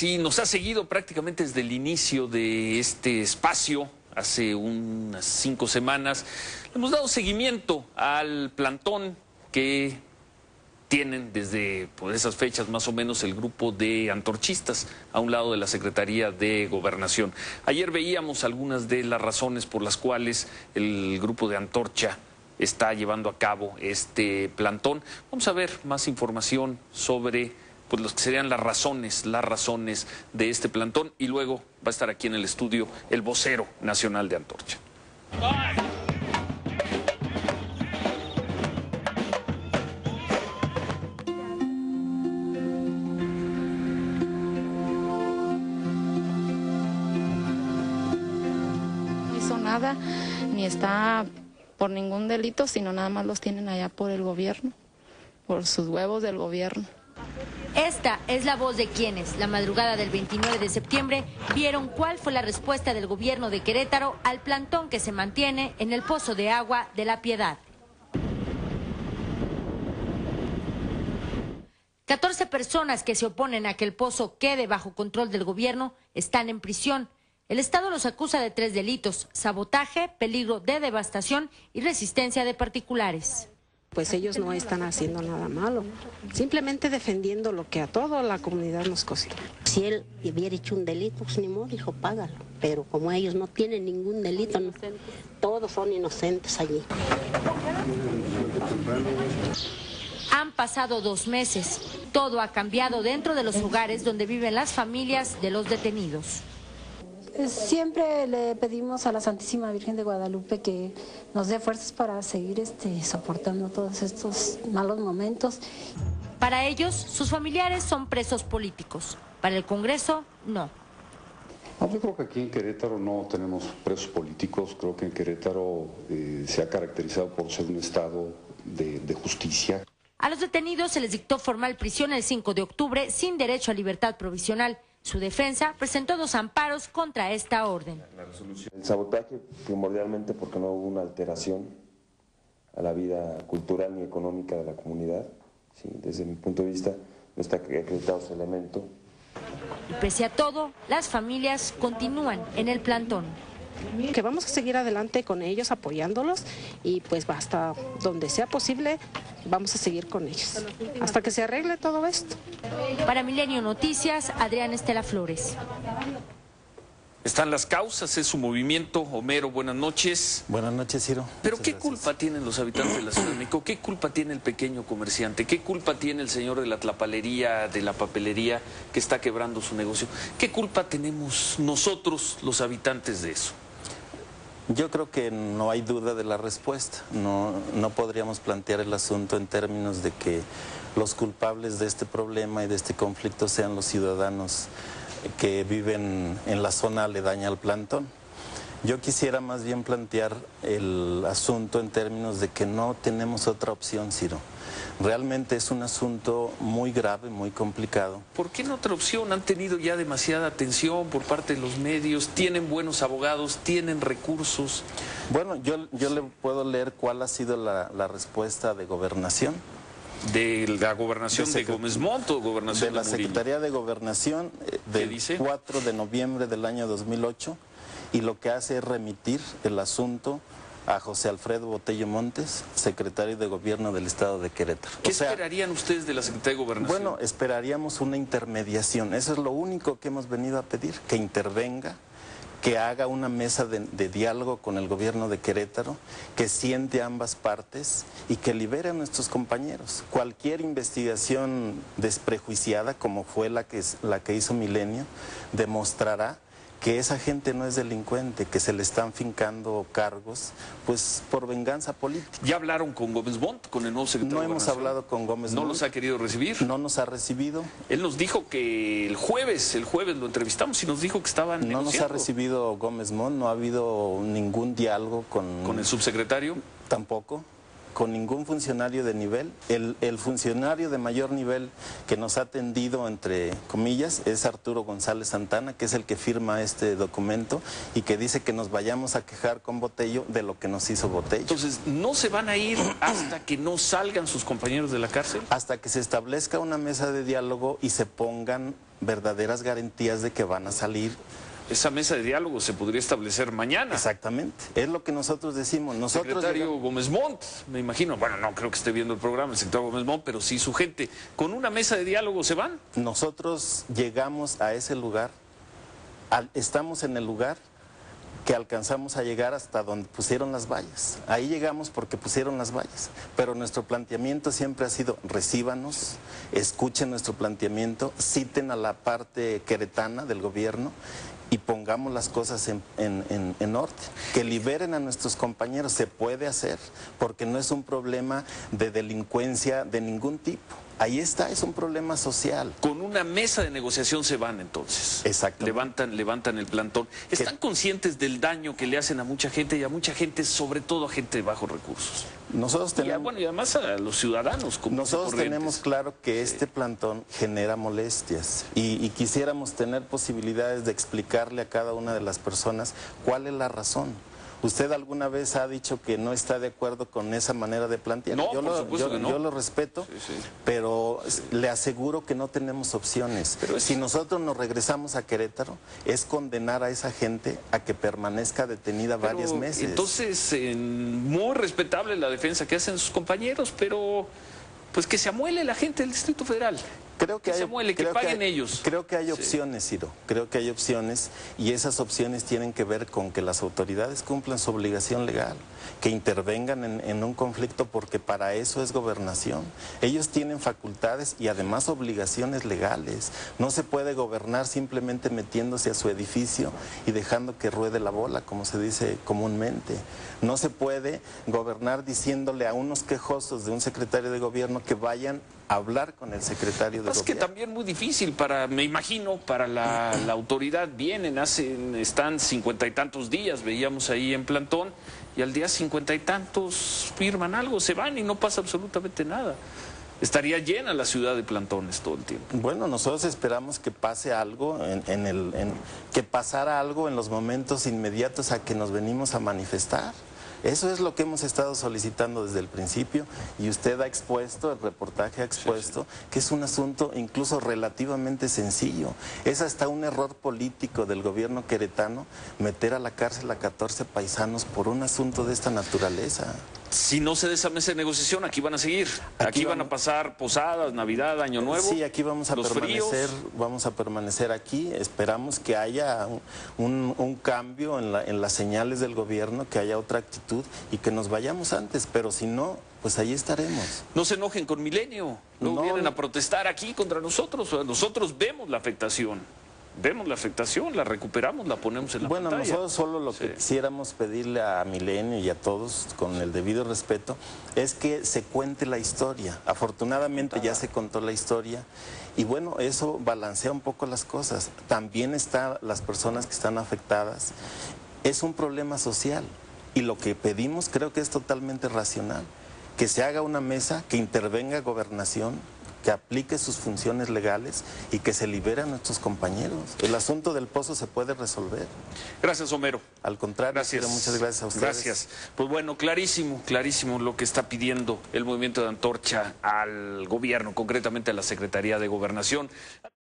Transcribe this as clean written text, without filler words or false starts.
sí, nos ha seguido prácticamente desde el inicio de este espacio, hace unas 5 semanas. Le hemos dado seguimiento al plantón que tienen desde esas fechas más o menos el grupo de antorchistas a un lado de la Secretaría de Gobernación. Ayer veíamos algunas de las razones por las cuales el grupo de Antorcha está llevando a cabo este plantón. Vamos a ver más información sobre los que serían las razones de este plantón, y luego va a estar aquí en el estudio el vocero nacional de Antorcha. No hizo nada, ni está por ningún delito, sino nada más los tienen allá por el gobierno, por sus huevos del gobierno. Esta es la voz de quienes, la madrugada del 29 de septiembre, vieron cuál fue la respuesta del gobierno de Querétaro al plantón que se mantiene en el pozo de agua de La Piedad. 14 personas que se oponen a que el pozo quede bajo control del gobierno están en prisión. El Estado los acusa de 3 delitos: sabotaje, peligro de devastación y resistencia de particulares. Pues ellos no están haciendo nada malo, simplemente defendiendo lo que a toda la comunidad nos costó. Si él hubiera hecho un delito, pues ni modo, dijo, págalo. Pero como ellos no tienen ningún delito, no, todos son inocentes allí. Han pasado 2 meses. Todo ha cambiado dentro de los lugares donde viven las familias de los detenidos. Siempre le pedimos a la Santísima Virgen de Guadalupe que nos dé fuerzas para seguir soportando todos estos malos momentos. Para ellos, sus familiares son presos políticos. Para el Congreso, no. Yo creo que aquí en Querétaro no tenemos presos políticos. Creo que en Querétaro se ha caracterizado por ser un estado de justicia. A los detenidos se les dictó formal prisión el 5 de octubre sin derecho a libertad provisional. Su defensa presentó 2 amparos contra esta orden. El sabotaje primordialmente porque no hubo una alteración a la vida cultural ni económica de la comunidad. Sí, desde mi punto de vista no está acreditado ese elemento. Y pese a todo, las familias continúan en el plantón. Que vamos a seguir adelante con ellos, apoyándolos, y pues hasta donde sea posible vamos a seguir con ellos, hasta que se arregle todo esto. Para Milenio Noticias, Adrián Estela Flores. Están las causas, es su movimiento. Homero, buenas noches. Buenas noches, Ciro. Pero ¿qué culpa tienen los habitantes de la Ciudad de México? ¿Qué culpa tiene el pequeño comerciante? ¿Qué culpa tiene el señor de la tlapalería, de la papelería, que está quebrando su negocio? ¿Qué culpa tenemos nosotros, los habitantes, de eso? Yo creo que no hay duda de la respuesta. No podríamos plantear el asunto en términos de que los culpables de este problema y de este conflicto sean los ciudadanos que viven en la zona aledaña al plantón. Yo quisiera más bien plantear el asunto en términos de que no tenemos otra opción, Ciro. Realmente es un asunto muy grave, muy complicado. ¿Por qué no otra opción? Han tenido ya demasiada atención por parte de los medios, tienen buenos abogados, tienen recursos. Bueno, yo le puedo leer cuál ha sido la respuesta de Gobernación. ¿De la Gobernación de Gómez Montt o Gobernación de la Secretaría de Gobernación del 4 de noviembre del año 2008, y lo que hace es remitir el asunto a José Alfredo Botello Montes, secretario de Gobierno del Estado de Querétaro. ¿Qué esperarían ustedes de la Secretaría de Gobernación? Bueno, esperaríamos una intermediación. Eso es lo único que hemos venido a pedir, que intervenga, que haga una mesa de diálogo con el gobierno de Querétaro, que siente a ambas partes y que libere a nuestros compañeros. Cualquier investigación desprejuiciada, como fue la que hizo Milenio, demostrará que esa gente no es delincuente, que se le están fincando cargos pues por venganza política. ¿Ya hablaron con Gómez Montt, con el nuevo secretario de Gobernación? No hemos hablado con Gómez Montt. ¿No los ha querido recibir? No nos ha recibido. Él nos dijo que el jueves lo entrevistamos y nos dijo que estaban negociando. No nos ha recibido Gómez Montt, no ha habido ningún diálogo con... ¿Con el subsecretario? Tampoco. Con ningún funcionario de nivel. El funcionario de mayor nivel que nos ha atendido, entre comillas, es Arturo González Santana, que es el que firma este documento y que dice que nos vayamos a quejar con Botello de lo que nos hizo Botello. Entonces, ¿no se van a ir hasta que no salgan sus compañeros de la cárcel? Hasta que se establezca una mesa de diálogo y se pongan verdaderas garantías de que van a salir. Esa mesa de diálogo se podría establecer mañana. Exactamente, es lo que nosotros decimos. Nosotros secretario Gómez Montt, me imagino, bueno, no creo que esté viendo el programa el secretario Gómez Montt, pero sí su gente, ¿con una mesa de diálogo se van? Nosotros llegamos a ese lugar, estamos en el lugar que alcanzamos a llegar hasta donde pusieron las vallas. Ahí llegamos porque pusieron las vallas, pero nuestro planteamiento siempre ha sido: recíbanos, escuchen nuestro planteamiento, citen a la parte queretana del gobierno y pongamos las cosas en orden. Que liberen a nuestros compañeros, se puede hacer, porque no es un problema de delincuencia de ningún tipo. Ahí está, es un problema social. Con una mesa de negociación se van entonces. Exacto. Levantan el plantón. ¿Están conscientes del daño que le hacen a mucha gente y a mucha gente, sobre todo a gente de bajos recursos? Nosotros tenemos, y además a los ciudadanos. Nosotros tenemos claro que este plantón genera molestias y quisiéramos tener posibilidades de explicarle a cada una de las personas cuál es la razón. ¿Usted alguna vez ha dicho que no está de acuerdo con esa manera de plantear? No, por supuesto que no. Yo lo respeto, sí. Pero le aseguro que no tenemos opciones. Si nosotros nos regresamos a Querétaro, es condenar a esa gente a que permanezca detenida varios meses. Entonces, muy respetable la defensa que hacen sus compañeros, pero pues que se amuele la gente del Distrito Federal. Creo que se amuele, que paguen ellos. Creo que hay opciones, Ciro. Creo que hay opciones y esas opciones tienen que ver con que las autoridades cumplan su obligación legal, que intervengan en un conflicto, porque para eso es gobernación. Ellos tienen facultades y además obligaciones legales. No se puede gobernar simplemente metiéndose a su edificio y dejando que ruede la bola, como se dice comúnmente. No se puede gobernar diciéndole a unos quejosos de un secretario de gobierno que vayan a hablar con el secretario de gobierno. Es que también muy difícil me imagino, para la autoridad. Están 50 y tantos días, veíamos ahí en plantón, y al día 50 y tantos firman algo, se van y no pasa absolutamente nada. Estaría llena la ciudad de plantones todo el tiempo. Bueno, nosotros esperamos que pase algo, que pasara algo en los momentos inmediatos a que nos venimos a manifestar. Eso es lo que hemos estado solicitando desde el principio, y usted ha expuesto, el reportaje ha expuesto, que es un asunto incluso relativamente sencillo. Es hasta un error político del gobierno queretano meter a la cárcel a 14 paisanos por un asunto de esta naturaleza. Si no se da esa mesa de negociación, aquí van a seguir. Aquí van a pasar posadas, Navidad, Año Nuevo. Sí, aquí vamos a permanecer aquí. Esperamos que haya un cambio en las señales del gobierno, que haya otra actitud y que nos vayamos antes, pero si no, pues ahí estaremos. No se enojen con Milenio, no vienen a protestar aquí contra nosotros. Nosotros vemos la afectación. La recuperamos, la ponemos en la pantalla. Bueno, nosotros solo lo que quisiéramos pedirle a Milenio y a todos, con el debido respeto, es que se cuente la historia. Afortunadamente ya se contó la historia y bueno, eso balancea un poco las cosas. También están las personas que están afectadas. Es un problema social y lo que pedimos creo que es totalmente racional. Que se haga una mesa, que intervenga Gobernación, que aplique sus funciones legales y que se libere a nuestros compañeros. El asunto del pozo se puede resolver. Gracias, Homero. Al contrario, gracias. Muchas gracias a ustedes. Gracias. Pues bueno, clarísimo lo que está pidiendo el movimiento de Antorcha al gobierno, concretamente a la Secretaría de Gobernación.